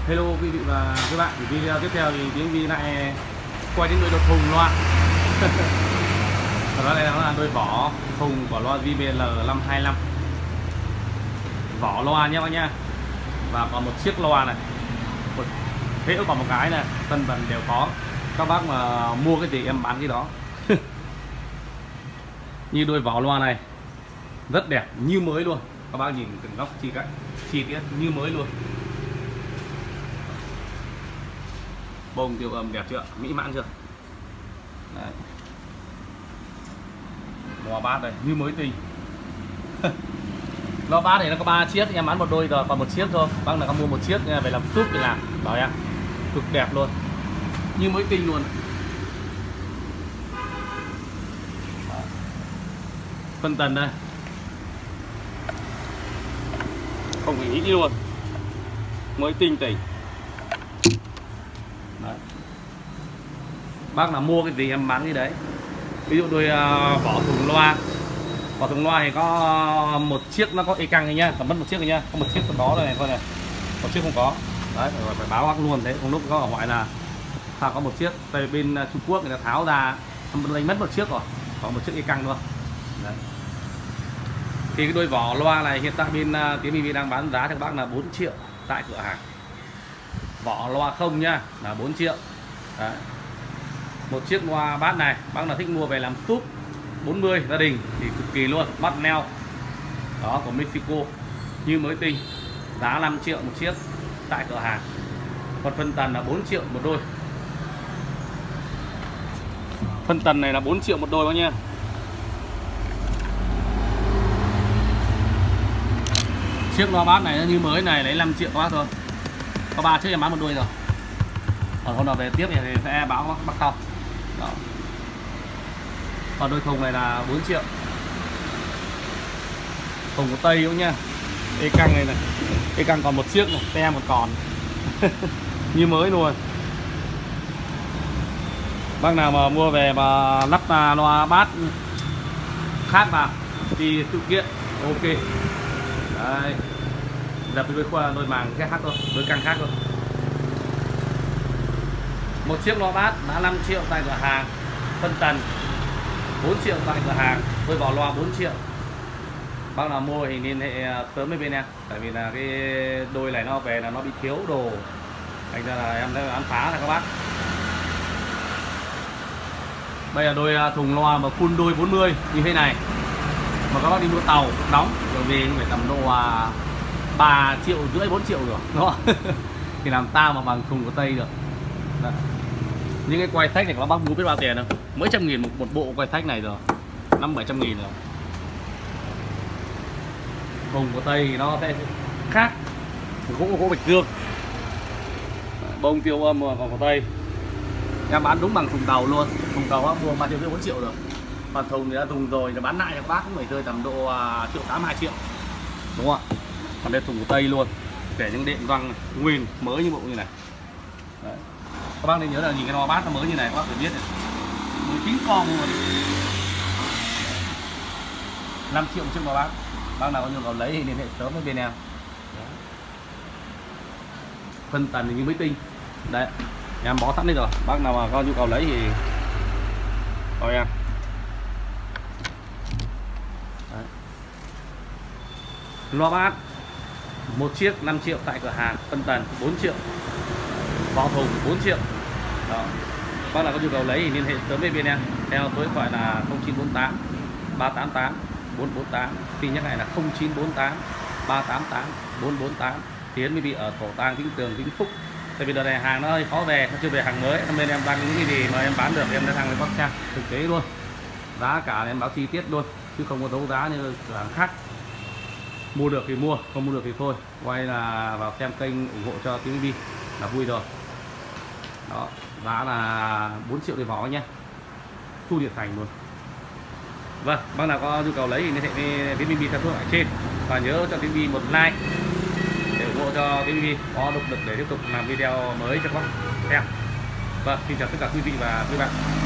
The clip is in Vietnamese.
Hello quý vị và các bạn. Video tiếp theo thì tiếng vi lại quay đến đôi đột thùng loa. Đó này là đôi vỏ thùng của loa JBL 525, vỏ loa nhé các nhá. Và còn một chiếc loa này, thế còn một cái này, tân bẩn đều có. Các bác mà mua cái gì em bán cái đó. Như đôi vỏ loa này rất đẹp, như mới luôn. Các bác nhìn từng góc chi tiết như mới luôn. Bông tiêu âm đẹp chưa, mỹ mãn chưa. Đấy. Loa bát đây như mới tinh. Loa bát này nó có 3 chiếc, em bán một đôi rồi, còn một chiếc thôi. Bác là có mua một chiếc về làm súp để làm, bảo em cực đẹp luôn, như mới tinh luôn. Phân tần đây không phải nghĩ luôn, mới tinh tỉnh. Đấy. Bác là mua cái gì em bán cái đấy. Ví dụ đôi vỏ thùng loa, vỏ thùng loa thì có một chiếc nó có e căng này nhá, còn mất một chiếc này nhá, có một chiếc không có này thôi này, một chiếc không có. Đấy, phải báo bác luôn thế, không lúc có ở ngoại là sao có một chiếc, tại vì bên Trung Quốc người ta tháo ra đánh mất một chiếc rồi, có một chiếc e căng thôi. Đấy. Thì cái đôi vỏ loa này hiện tại bên Tiến BB đang bán giá cho các bác là 4 triệu tại cửa hàng. Vỏ loa không nhá là 4 triệu. Đấy. Một chiếc loa bát này bác là thích mua về làm súp 40 gia đình thì cực kỳ luôn, bát neo đó của Mexico như mới tinh, giá 5 triệu một chiếc tại cửa hàng. Còn phân tần là 4 triệu một đôi. Phân tần này là 4 triệu một đôi bác nha. Chiếc loa bát này nó như mới này lấy 5 triệu các bác thôi. Có 3 chiếc em bán một đôi rồi. Còn hôm nào về tiếp thì sẽ báo bác sau. Đó. Còn đôi thùng này là 4 triệu. Thùng của Tây cũng nha. E căng này này. E căng còn một chiếc này, tem còn còn. Như mới luôn. Bác nào mà mua về mà lắp loa bát khác vào thì sự kiện ok. Đây. Dập với đôi màng khác thôi, đôi căng khác thôi. Một chiếc loa bát đã 5 triệu tại cửa hàng. Phân tần 4 triệu tại cửa hàng. Đôi vỏ loa 4 triệu. Bác nào mua thì liên hệ sớm với bên em. Tại vì là cái đôi này nó về là nó bị thiếu đồ, thành ra là em sẽ bán phá này các bác. Đây là đôi thùng loa mà full đôi 40 như thế này. Mà các bác đi mua tàu đóng rồi về phải tầm độ 3 triệu rưỡi 4 triệu rồi đó. Thì làm sao mà bằng thùng của Tây được. Đó. Những cái quay thách này các bác mua biết bao tiền không? Mấy trăm nghìn một bộ quay thách này rồi, 500-700 nghìn rồi. Thùng của Tây thì nó sẽ khác, gỗ bạch dương, bông tiêu âm. Còn của Tây em bán đúng bằng thùng tàu luôn. Thùng tàu bác mua 3 triệu rưỡi 4 triệu rồi. Còn thùng thì đã dùng rồi thì bán lại cho các bác cũng phải rơi tầm độ 1,8 triệu 2 triệu, đúng không ạ? Còn đây thùng của Tây luôn, để những đệm văng nguyên mới như bộ như này. Đấy. Các bác nên nhớ là nhìn cái loa bát nó mới như này các bác phải biết này, 19 con luôn. 5 triệu một chiếc loa bát. Bác nào có nhu cầu lấy thì liên hệ sớm với bên em. Đấy. Phân tần thì như mới tinh. Đấy, em bó sẵn đây rồi. Bác nào mà có nhu cầu lấy thì coi em. Đấy. Loa bát một chiếc 5 triệu tại cửa hàng. Phân tần 4 triệu. Vỏ thùng 4 triệu. Đó. Bác nào có nhu cầu lấy thì liên hệ sớm với bên em theo số điện thoại là 0948 388 448. Xin nhắc lại là 0948 388 448. Tiến mới bị ở Thổ Tàng, Vĩnh Tường, Vĩnh Phúc. Tại vì đợt này hàng nó hơi khó về, nó chưa về hàng mới, nên em đang những cái gì mà em bán được em đã hàng với bác Trang thực tế luôn. Giá cả em báo chi tiết luôn, chứ không có đấu giá như cửa hàng khác. Mua được thì mua, không mua được thì thôi. Quay là vào xem kênh ủng hộ cho Tiến BB là vui rồi. Đó, giá là 4 triệu để vỏ nhé, thu điện thành luôn. Vâng, bác nào có nhu cầu lấy thì liên hệ với Tiến BB theo số ở trên, và nhớ cho Tiến BB một like để ủng hộ cho Tiến BB có động lực để tiếp tục làm video mới cho các bác xem. Vâng, xin chào tất cả quý vị và các bạn.